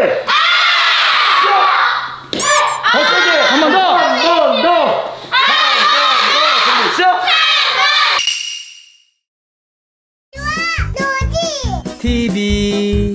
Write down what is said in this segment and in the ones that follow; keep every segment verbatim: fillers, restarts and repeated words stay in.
더 세게. 한 번 더. 한 번 더. 티비.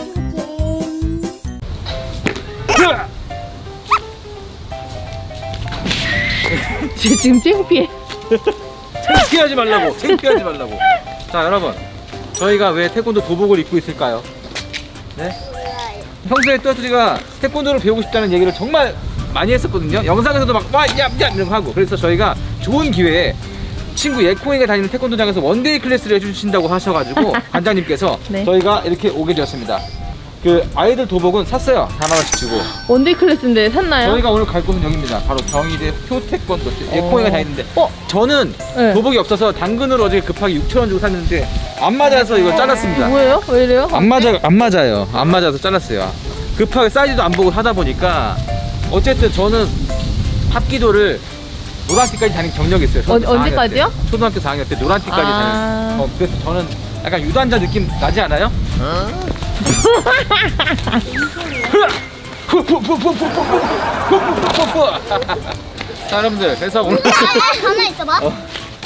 쟤 지금 창피해. 창피하지 말라고. 창피하지 말라고. 자, 여러분, 저희가 왜 태권도 도복을 입고 있을까요? 네? 평소에 뚜아뚜지가 태권도를 배우고 싶다는 얘기를 정말 많이 했었거든요. 영상에서도 막 와, 야, 야, 이런 거 하고. 그래서 저희가 좋은 기회에 친구 예콩이가 다니는 태권도장에서 원데이 클래스를 해주신다고 하셔가지고 관장님께서 네. 저희가 이렇게 오게 되었습니다. 그 아이들 도복은 샀어요. 사만 원씩 주고. 원데이 클래스인데 샀나요? 저희가 오늘 갈 곳은 여기입니다. 바로 경희대 효태권도. 예콩이가 다니는데 어? 저는 네. 도복이 없어서 당근으로 어제 급하게 육천 원 주고 샀는데 안 맞아서 이거 잘랐습니다. 뭐예요? 왜 이래요? 안 맞아, 안 맞아요. 안 맞아서 잘랐어요. 급하게 사이즈도 안 보고 하다 보니까 어쨌든 저는 합기도를 노란띠까지 다닌 경력이 있어요. 어, 언제까지요? 때. 초등학교 사 학년 때 노란띠까지 아... 다닌. 어, 그래서 저는 약간 유단자 느낌 나지 않아요? 자, 여러분들, 그래서 오늘 가만히 있어봐. 어.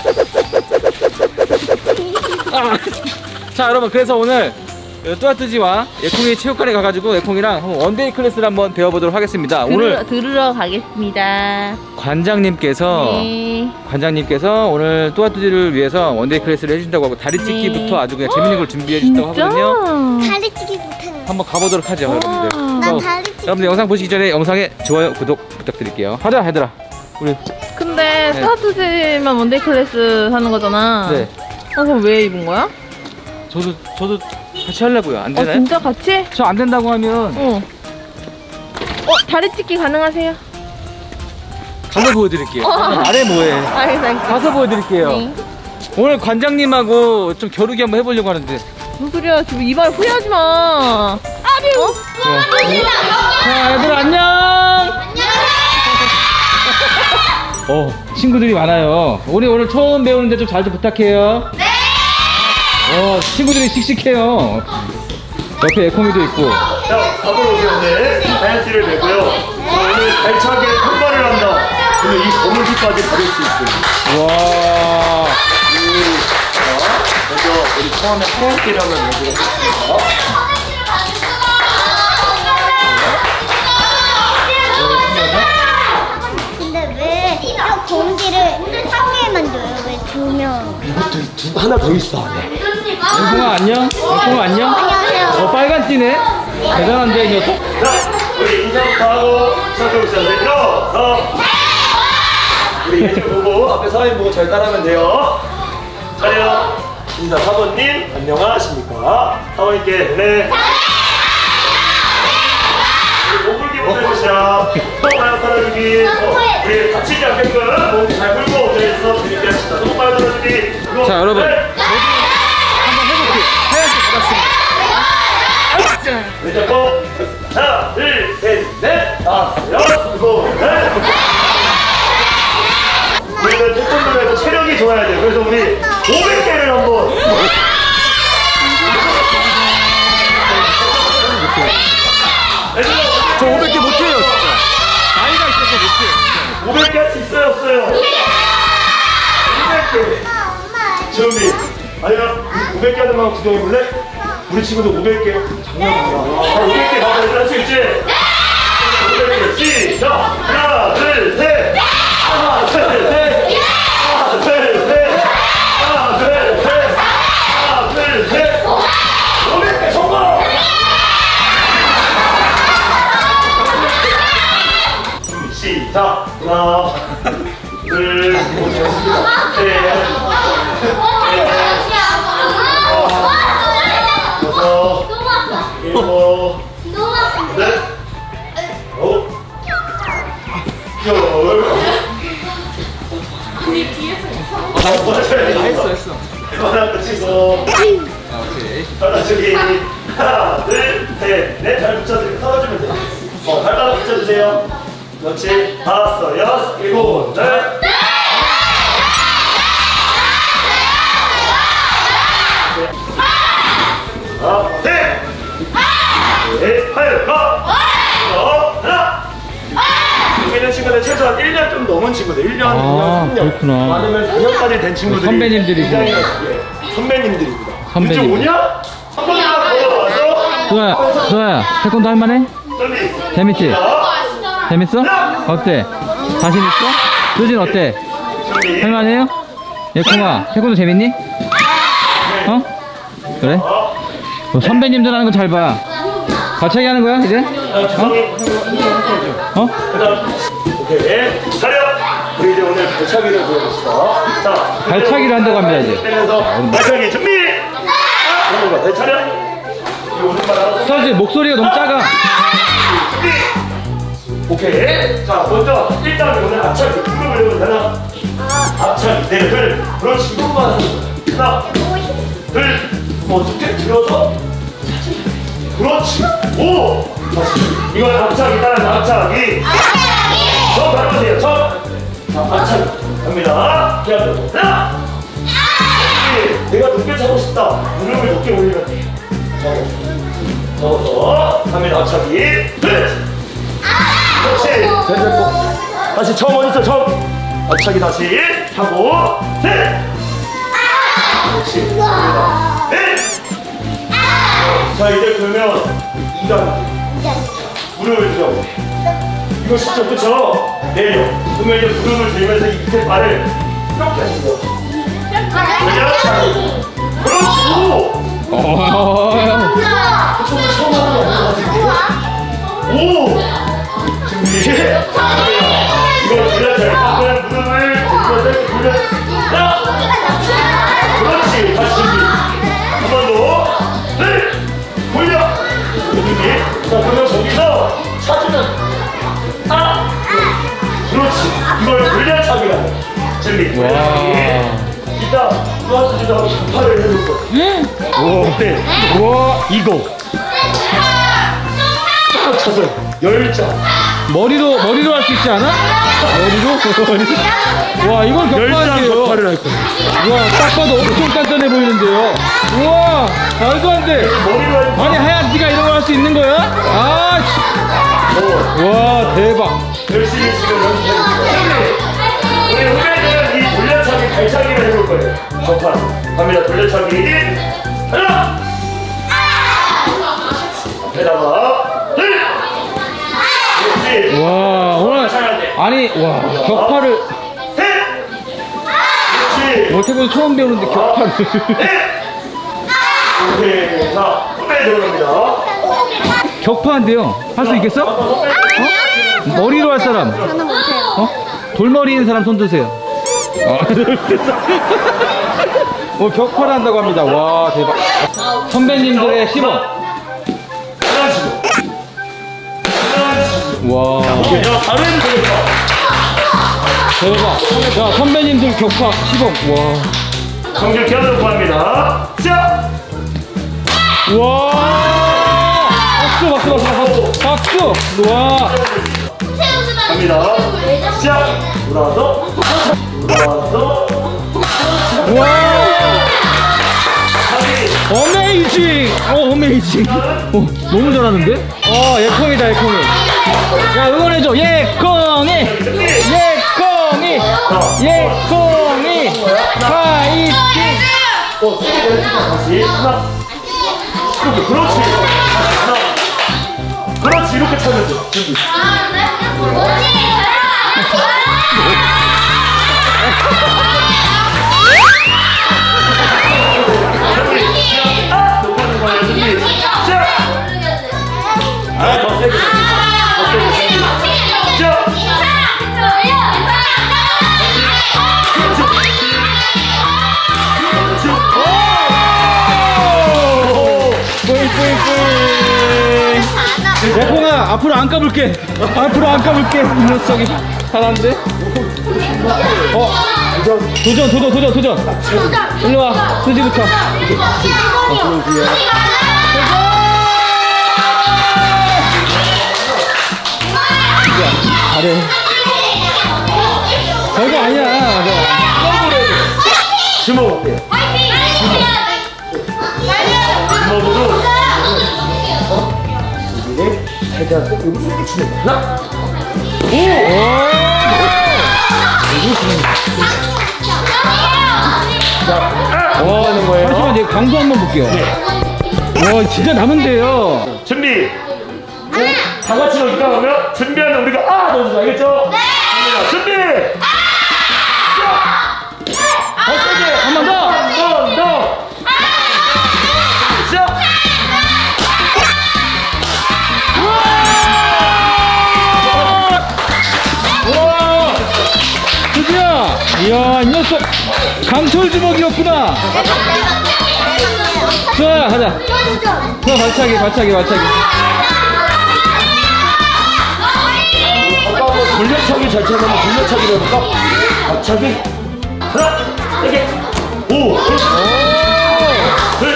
아. 자, 여러분, 그래서 오늘 뚜아뚜지와 예콩이 체육관에 가가지고 예콩이랑 원데이 클래스를 한번 배워보도록 하겠습니다. 들으러, 오늘 들으러 가겠습니다. 관장님께서 네. 관장님께서 오늘 뚜아뚜지를 위해서 원데이 클래스를 해준다고 하고 다리찢기부터 네. 아주 그냥 재밌는 걸 준비해 주신다고 하거든요. 다리찢기 못하는. 한번 가보도록 하죠, 여러분들. 난 다리찢기. 여러분들 영상 보시기 전에 영상에 좋아요, 구독 부탁드릴게요. 가자, 얘들아. 우리. 근데 네. 뚜아뚜지만 원데이 클래스 하는 거잖아. 네. 아, 그럼 왜 입은 거야? 저도 저도 같이 하려고요. 안 되나요? 어, 진짜 같이? 저 안 된다고 하면. 어. 어, 다리찢기 가능하세요? 가서 보여드릴게요. 어. 아래 뭐해? 알겠어, 알겠어. 가서 보여드릴게요. 네. 오늘 관장님하고 좀 겨루기 한번 해보려고 하는데. 무슨 소리야? 지금 이 말 후회하지 마. 아비. 어? 네. 자, 얘들 안녕. 안녕. 어, 친구들이 많아요. 우리 오늘 처음 배우는데 좀 잘 좀 부탁해요. 네. 어, 친구들이 씩씩해요. 옆에 에코미도 있고. 자, 앞으로 오세요. 네. 다이어트를 내고요. 오늘 발차기에 통과를 한다. 그러면 이 거물기까지 가릴 수 있어요. 와. 자, 먼저 우리 처음에 하얀기를 한번 내보도록 하겠습니다. 근데 왜 저 공기를 한 개만 줘요? 왜 두 명? 이것도 두, 하나 더 있어. 네. 에콩아 안녕? 에콩아 안녕? 안녕하세요. 어, 빨간 띠네? 대단한데 이 녀석? 자, 우리 인사부터 하고 시작해보시죠. 네, 일어서. 우리 예절 보고 앞에 사인 보고 잘 따라하면 돼요. 차려. 인사 사모님 안녕하십니까? 사모님께 네. 우리 오불기부터 해보시죠. 또 발로 떨어주기. 어, 우리 다치지 않게끔 몸 잘 풀고 자리에서 재밌게 합시다. 또 발로 떨어주기. 자, 여러분. 네. 한번 해볼게요. 하얀색 받았습니다. 네, 잡고. 하나, 둘, 셋, 넷, 다섯, 여섯, 일곱, 넷. 우리는 태권도에서 체력이 좋아야 돼요. 그래서 우리 오백 개를 한번. 저 오백 개 못해요, 진짜. 나이가 있어서 못해요. 오백 개 할 수 있어요, 없어요? 오백 개. 준비. 아니야, 오백 개 하는 거 구경해볼래? 우리 친구들 오백 개. 장난이야. 오백 개 가서 할 수 있지? 오백 개. 시작! 하나, 둘, 셋! 하나, 둘, 셋! 하나, 둘, 셋! 하나, 둘, 셋! 하나, 둘, 셋! 오백 개 성공! 시작! 하나, 둘, 셋, 넷, 여섯, 일곱, 여덟, 아홉, 열. 했어, 했어. 하나 붙이고. 아, 오케이. 떨어주기. 하나, 둘, 셋, 넷. 잘 붙여주세요. 떨어주면 돼요. 어, 발바닥 붙여주세요. 그렇지. 다섯, 여섯, 일곱, 여덟. 하나, 셋. 넷, 팔, 가. 젊은 친구들 일 년, 아, 이 년, 삼 년 그렇구나. 많으면 사 년까지 된 친구들이 선배님들이고. 굉장히 예, 선배님들입니다. 선배님. 이제 오냐? 한 번만 걸어와서 수아야, 수아야, 태권도 할만해? 저기 재밌지? 재밌어? 어때? 자신 있어? 수진 어때? 저기 할만해요? 예콩아, 태권도 재밌니? 어? 그래? 너 선배님들 하는 거 잘 봐. 발차기 하는 거야 이제? 어? 어? 오케이 차렷. 우리 이제 오늘 발차기를 보여줍시다. 자, 발차기를 한다고 합니다 이제. 빼면서 발차기 준비. 하는 거. 네, 차렷. 이 오른발 하나. 수진 목소리가 너무 작아. 오케이. 자, 먼저 일단 오늘 앞차기 무릎을 열면 되나? 앞차기 네, 둘. 그렇지. 이것만 하는 거야. 하나, 둘. 뭐 어떻게 들어서? 그렇지. 오. 다시. 이건 앞차기 따라서 앞차기. 저 밟으세요. 저. 자, 앞차기 갑니다. 기합으로 하나. 둘. 내가 높게 차고 싶다. 무릎을 높게 올리면 돼. 접어서 갑니다. 앞차기. 둘. 그렇지. 됐고. 다시 처음 어딨어 처음. 앞차기 다시 하고 셋. 그렇지. 넷. 자 이제 그러면 이 단계 무릎을 들어. 이거 쉽죠 그쵸? 내려. 그러면 이제 무릎을 들면서 이 밑에 발을 이렇게 하시는 거야. 그렇지. 그렇지. 오. 어. 처음 하는 거 같은데. 오. 준비. 이걸 돌려서 그냥 무릎을 들면서 돌려. 그렇지. 다시 준비. 한 번 더. 네. 돌려. 준비. 자 그러면 거기서 차주면 아. 그렇지. 이걸 돌려차기라. 준비. 와. 이따 도와주시다가 전파를 해줄 거야. 오. 어때? 우와. 이거. 딱 쳐서 열자. 머리로 머리로 할 수 있지 않아? 머리로? 와 이건 격파인데요. 전파를 할 거야. 우와 딱 봐도 엄청 단단해 보이는데요. 우와 말도 안 돼. 머리로 할 거야. 아니 하얀 티가 이런 거 할 수 있는 거야? 아, 씨. 와 대박. 열심히 지금 연습해주세요. 우리 후배들은 이 돌려차기 발차기를 해볼 거예요. 전파 갑니다. 돌려차기 하나. 앞에다가 둘. 그렇지. 와 오늘 아니 와 격파를 셋. 그렇지. 여태껏 처음 배우는데 격파를. 오케이. 자, 후배 들어갑니다. 격파한데요. 할 수 있겠어? 어? 머리로 할 사람. 저는 못해요. 어? 돌머리인 사람 손 드세요. 어, 어 격파를 한다고 합니다. 와 대박. 선배님들의 시범. 하나씩. 와 오케이. 자, 다른 돌려. 대박. 자 선배님들 격파 시범. 와. 정규 기하도록 구합니다. 자. 와. 박수 박수 박수 박수. 박수. 와. 갑니다. 시작. 돌아서. 돌아서. 와. 다시. 어메이징. 어 어메이징. 어 너무 잘하는데? 어 예콩이다 예콩이. 야 응원해줘 예콩이. 예콩이. 예콩이. 파이팅. 어, 다시 하나. 이렇게 그렇지. 하나. 그렇지 이렇게 차면 돼. 준비. 아, 높아진 거예요. 준비. 시작. 아, 더 세게. 더 세게. 시작. 예콩아 앞으로 안 까불게. 앞으로 안 까불게. 이 녀석이 잘하는데? 어 도전 도전 도전 도전. 일로 와 수지부터. 잘해. 별거 아니야. 주먹 어때요? 주먹으로 여기를 살짝 여기 이렇게 치는 거야. 하나. 오! 와, 하는 거예요? 잠시만, 내가 강도 한번 볼게요. 와, 진짜 나는데요. 준비. 다 같이 넣을까 그러면? 준비하면 우리가 아 넣어주자, 알겠죠? 네. 준비. 한 번 더. 더, 더. 시작. 우와! 드디어! 이야, 이 녀석! 강철 주먹이었구나! 자, 가자! 자, 발차기, 발차기, 발차기. 아까 뭐 돌려차기 잘 차면 돌려차기로 해볼까? 발차기. 하나, 세 개. 오! 둘, 둘.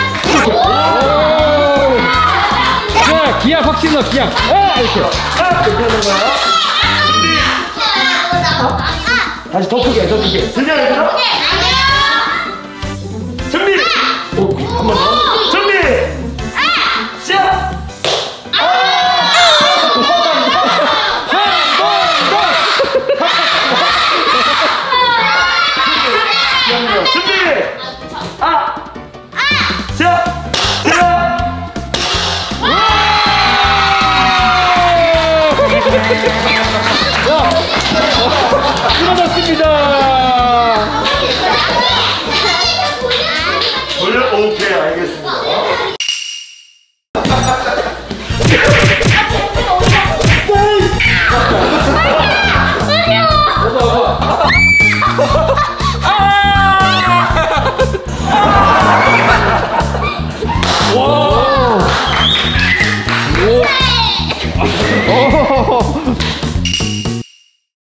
자, 기약 확실히 넣어, 기약. 아, 이렇게. 아! 이렇게 하는 거야. 준비. 다시 더 크게, 더 크게. 들려, 얘들아? 준비! 오, 한 번 더. 준비! 시작! 준비! 아! 시작! 시작!